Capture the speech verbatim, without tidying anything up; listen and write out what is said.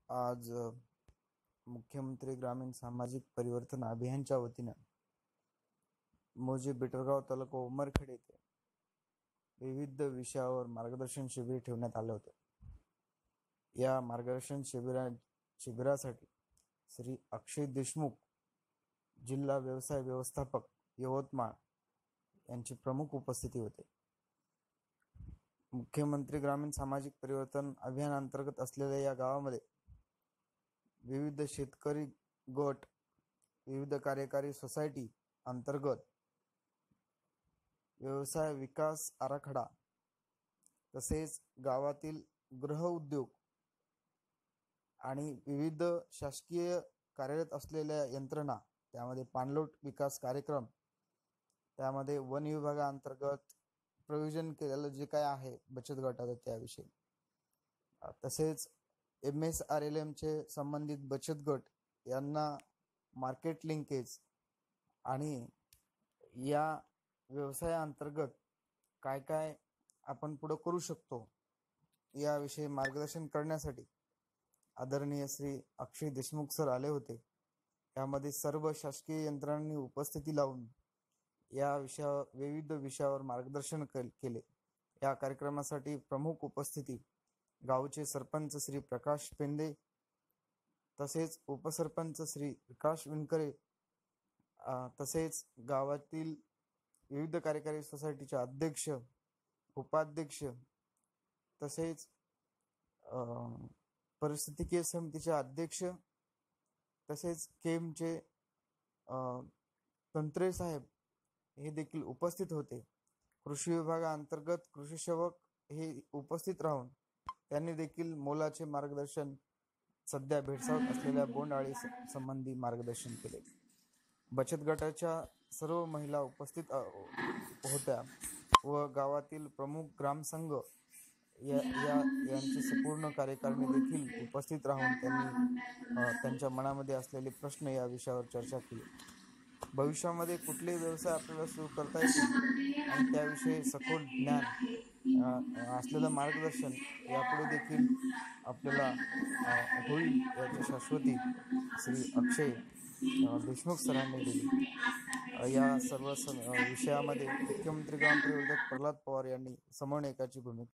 आज अ, मुख्यमंत्री ग्रामीण सामाजिक परिवर्तन अभियानच्या वतीनं मोजे बिटरगाव तालुका उमरखेड येथे विविध विषयावर मार्गदर्शन शिबिर ठेवण्यात आले होते. या मार्गदर्शन शिबिरा शिबिरासाठी श्री अक्षय देशमुख, जिल्हा व्यवसाय व्यवस्थापक, यवतमाळ यांची प्रमुख उपस्थिती होते. मुख्यमंत्री ग्रामीण सामाजिक परिवर्तन अभियान अंतर्गत असलेल्या या गावामध्ये विविध शेतकरी गट, विविध कार्यकारी सोसायटी अंतर्गत व्यवसाय विकास आराखडा, तसेच गावातील गृह उद्योग आणि विविध शासकीय कार्यरत असलेल्या यंत्रणा, त्यामध्ये पाणलोट विकास कार्यक्रम, त्यामध्ये वन विभागाअंतर्गत प्रयोजन केलेलं जे काय आहे बचत गटाचं त्याविषयी, तसेच M S R L M चे संबंधित बचत गट यांना मार्केट लिंकेज आणि या व्यवसायाअंतर्गत काय काय आपण पुढे करू शकतो याविषयी मार्गदर्शन करण्यासाठी आदरणीय श्री अक्षय देशमुख सर आले होते. यामध्ये सर्व शासकीय यंत्रणांनी उपस्थिती लावून या विषयावर विविध विषयावर मार्गदर्शन केले. या कार्यक्रमासाठी प्रमुख उपस्थिती गावचे सरपंच श्री प्रकाश पेंदे, तसेच उपसरपंच श्री विकास विनकरे, तसेच गावातील विविध कार्यकारी सोसायटीचे अध्यक्ष, उपाध्यक्ष, तसेच परिस्थितीकीय समितीचे अध्यक्ष, तसेच केमचे तंत्रे साहेब हे देखील उपस्थित होते. कृषी विभागाअंतर्गत कृषी सेवक हे उपस्थित राहून त्यांनी देखील मोलाचे मार्गदर्शन सध्या भेडसावत असलेल्या बोंडअळी संबंधी मार्गदर्शन केले. बचत गटाच्या सर्व महिला उपस्थित होत्या व गावातील प्रमुख ग्रामसंघ या, या यांची संपूर्ण कार्यकारिणी देखील उपस्थित राहून त्यांनी त्यांच्या मनामध्ये असलेले प्रश्न या विषयावर चर्चा केली. भविष्यामध्ये कुठले व्यवसाय आपल्याला सुरू करता येतील आणि त्याविषयी सखोल ज्ञान असलेलं मार्गदर्शन यापुढे देखील आपल्याला होईल याची शाश्वती श्री अक्षय देशमुख सरांनी दिली. या सर्व विषयामध्ये मुख्यमंत्री ग्राम परिवर्तक प्रल्हाद पवार यांनी समन्वयकाची भूमिका